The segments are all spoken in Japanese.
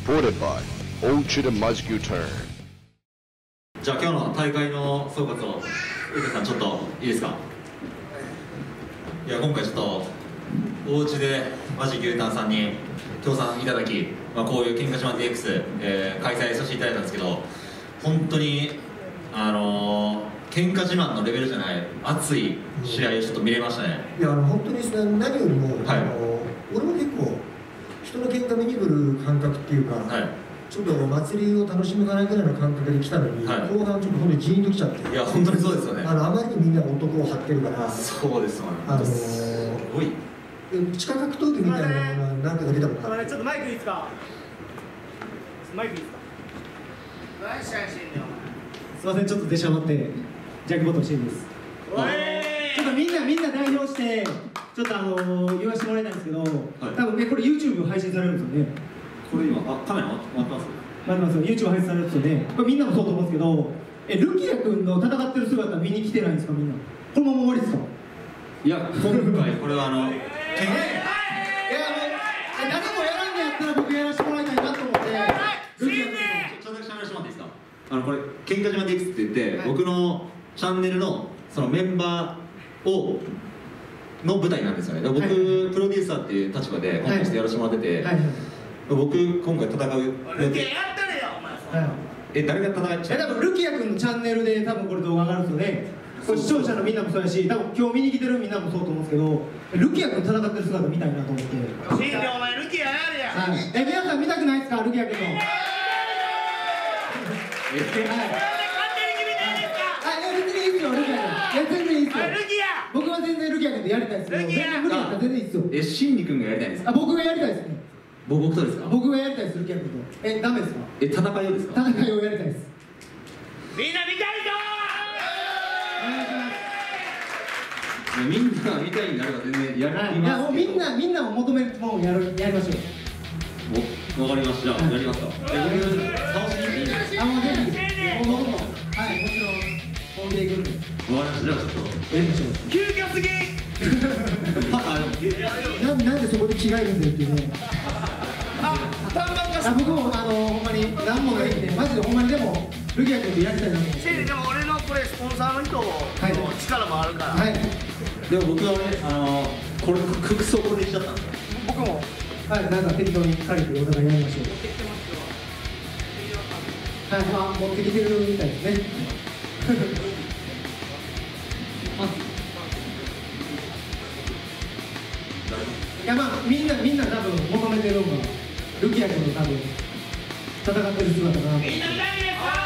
supported by Ochida Muzgu Turn。 じゃあ今日の大会の総括をウルカさんちょっといいですか。いや今回ちょっとおうちでマジ牛タンさんに協賛いただき、こういう喧嘩島 DX、開催させていただいたんですけど、本当に喧嘩自慢のレベルじゃない熱い試合をちょっと見れましたね。 いや本当に何よりも、俺も結構人の喧嘩見に来る感覚っていうか、ちょっと祭りを楽しむかないぐらいの感覚で来たのに、後半ちょっと本当にジーンと来ちゃって。 いや本当にそうですよね。 あまりにみんな男を張ってるから。 そうですよね。すごい地下格闘技みたいなものは何か出たことある。 ちょっとマイクいいですか。マイクいいですか。何試合してんだよ。すみません、ちょっと出しゃばってジャックボトルしていいです。ちょっとみんな代表してちょっと言わせてもらいたいんですけど、多分ねこれ YouTube 配信されるんですよね。 これ今カメラ回ってます？ 回ってますよ。YouTube 配信されるんですよね。これみんなもそうと思うんですけど、ルキア君の戦ってる姿見に来てないんですかみんな。このまま終わりですか？ いや今回これは誰もやらんのやったら僕やらせてもらいたいなと思って。ルキア君ちょっとだけ喋らせてもらっていいですか。これ喧嘩島 DX って言って、僕のチャンネルのそのメンバーの舞台なんですよね。僕、プロデューサーっていう立場でコンテストやらせてもらってて、僕今回戦う。ルキアやったれよお前。誰が戦っちゃう？ 多分ルキア君のチャンネルで多分これ動画上がるんですよね。これ視聴者のみんなもそうやし、多分今日見に来てるみんなもそうと思うんですけど、ルキア君戦ってる姿見たいなと思って。 シンでお前ルキアやれや。 皆さん見たくないですかルキア君の。 勝手に決めていいですか。 別にいいですよルキア君。いや全然いいですよ。 ルキア。 僕は全然ルキア君でやりたいですよ。ルキア。ルキア君全然いいですよ。 シンジ君がやりたいですか。 僕がやりたいですね。 僕とですか。 僕がやりたいですルキア君と。ダメですか。 戦いをですか。 戦いをやりたいです。 みんな見たいぞ。 お願いします。 みんな見たいになれば全然やります。 もうみんなを求めるものをやりましょう。わかりました。じゃあやりますか。僕倒しにいいですか。 もうぜひもちろん本気でいくんで。 わかりました。じゃあちょっとやりましょう。 急遽すぎ。 なんでそこで着替えるんだよっていうね。僕もほんまに何もないんで、マジでほんまにでもルキア君とやりたいなと思って。 でも俺のこれスポンサーの人の力もあるから。 でも僕はこれ服装これでしちゃったんですよ。 僕もなんか適当に借りてお互いやりましょう。持ってきてるみたいですね。いやみんな多分求めてるのがルキア君の多分戦ってる姿が。 みんな見たいですか。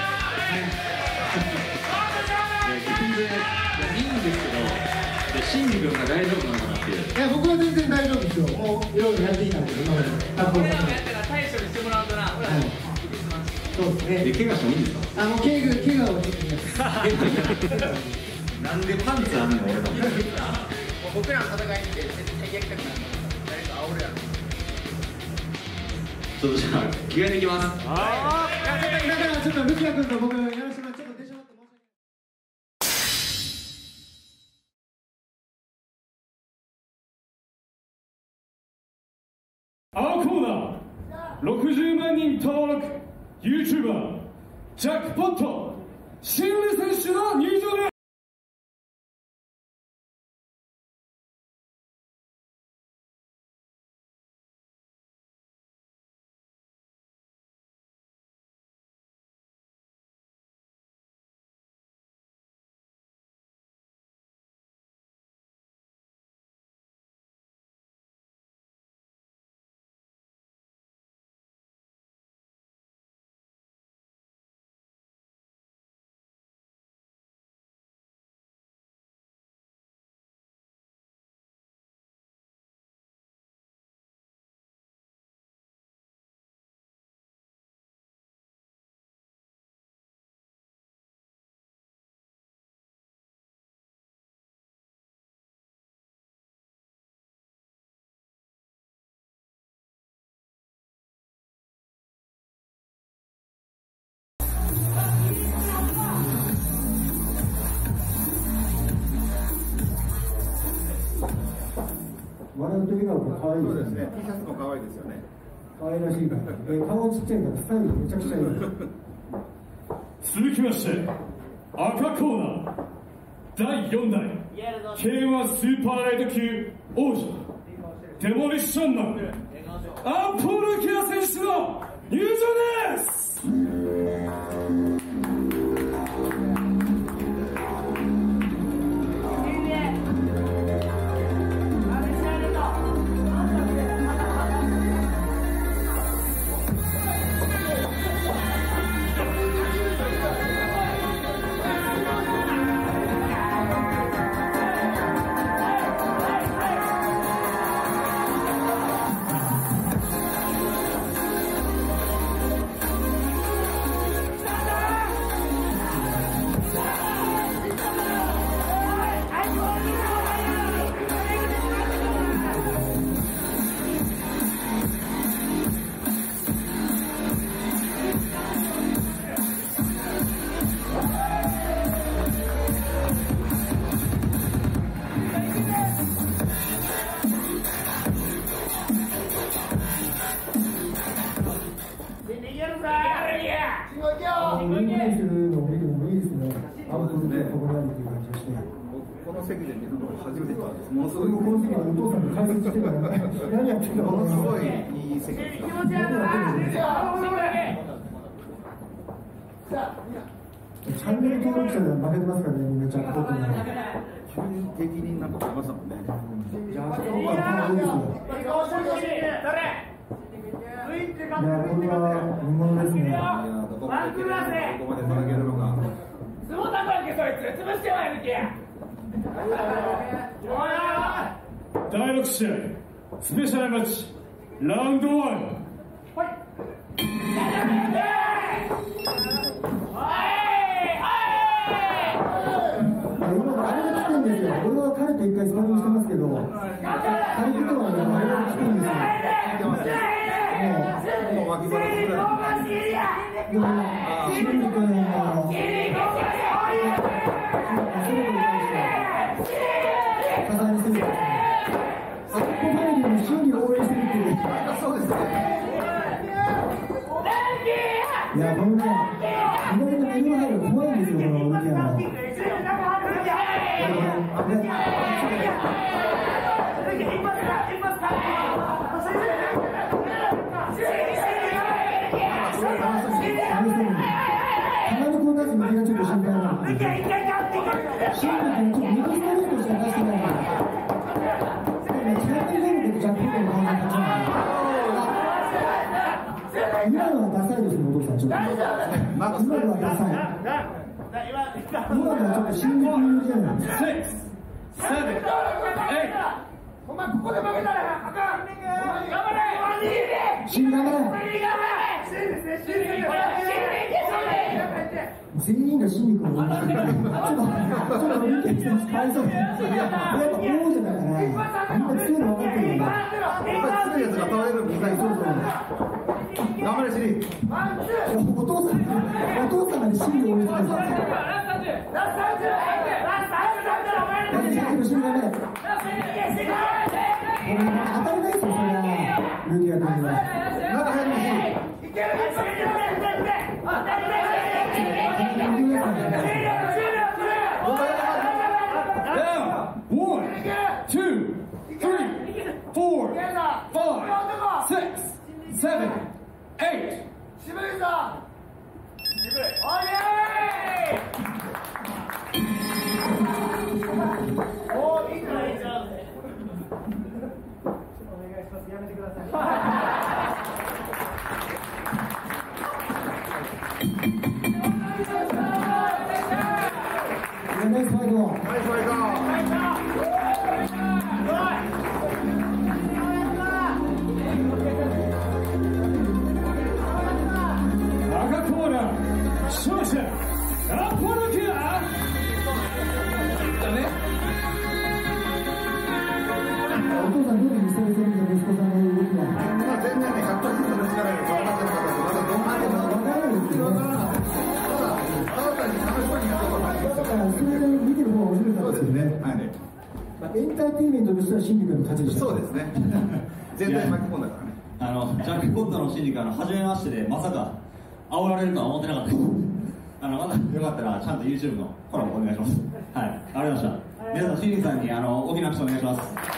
いいんですけど、シンジ君が大丈夫なのかなっていう。 いや僕は全然大丈夫ですよ。もういろいろやってきたんで今まで。 俺らもやったから対処にしてもらうとな。 そうですね。 怪我してもいいんですか。 怪我をちょっとなんでパンツあんの俺の。 僕らの戦いにて絶対やりたくなる。誰か煽るやろ。 ちょっとじゃあ着替えていきます。 だからちょっとルキア君と僕やらせてもらってちょっと出しまって申し訳ない。 青コーナー60万人登録 YouTuber ジャックポットシンル選手の入場です。 笑うと笑顔が可愛いですね。 T シャツも可愛いですよね。 可愛らしいから、顔ちっちゃいからスタイルめちゃくちゃいい。 続きまして赤コーナー第4代 K1 スーパーライト級王者デモリッションマンアポロキア選手の入場です。 この席で見るの初めてだったんです。ものすごい。 この席はお父さんに解説してたから、何やってんだろう。 ものすごいいい席です。 何やってんチャンネル登録者で負けてますからね、みんなちゃんと。 急に敵になんか来ましたもんね。 いや、これは見ものですね。いや、 どこまでつなげるのか。 相撲だこやけそいつ潰してはやるけや。 第6試合スペシャルマッチラウンド1。 今あれが来てるんですよ。俺は彼と一回スパーリングしてますけど、彼とはね、あれが来てるんですよ。 もう脇腹ぐらい。 でも、清水君はそうですね。 いや、このね、左の右の入る怖いんですよ、この動きが。たまにこう出す右がちょっと心配なんですけど、シンプルにちょっと右ストレートしか出してないから、ちなみに出るとジャックポットの感じになっちゃう。今のはダサいですね、お父さん。ちょっと今のはダサい。今のはちょっと心理的じゃない。 6、7、8。 お前ここで負けたらあかん。頑張れ。 死んだね。全員が心理君を応援してる。ちょっと見てかわいそう。やっぱ王者だからみんな強いの分かってるよね。 強いやつが倒れるみたいにそうそう。頑張れシリ。 お父さんまで心理を応援してるんですよ。死んだね。当たりないですよ、それは。ルキア君には。 中入りましょう。 Now, 1, 2, 3, 4, 5, 6, 7, 8. 渋いぞ。渋い。オーケー。おー、いいじゃん、いいじゃん。お願いします。やめてください。 ナイスファイト。 ナイスファイト。 赤コーナー勝者アポロキア。 お父さんどういう見せる息子さんの動きは。 全然ね、100%の力で分かってる方とまだどんなにも分からないですよ。ただに楽しそうにやることないですよ。 だからそれで見てる方が面白かったですよね。 はい。 エンターテインメントとしては新宿の勝ちでした。 そうですね。全体巻き込んだからね。 ジャックポットのシンジ君、初めましてで、まさか煽られるとは思ってなかったです。またよかったら、ちゃんと YouTube のフォローお願いします。はい、ありがとうございました。皆さん、シンジさんに大きな拍手お願いします。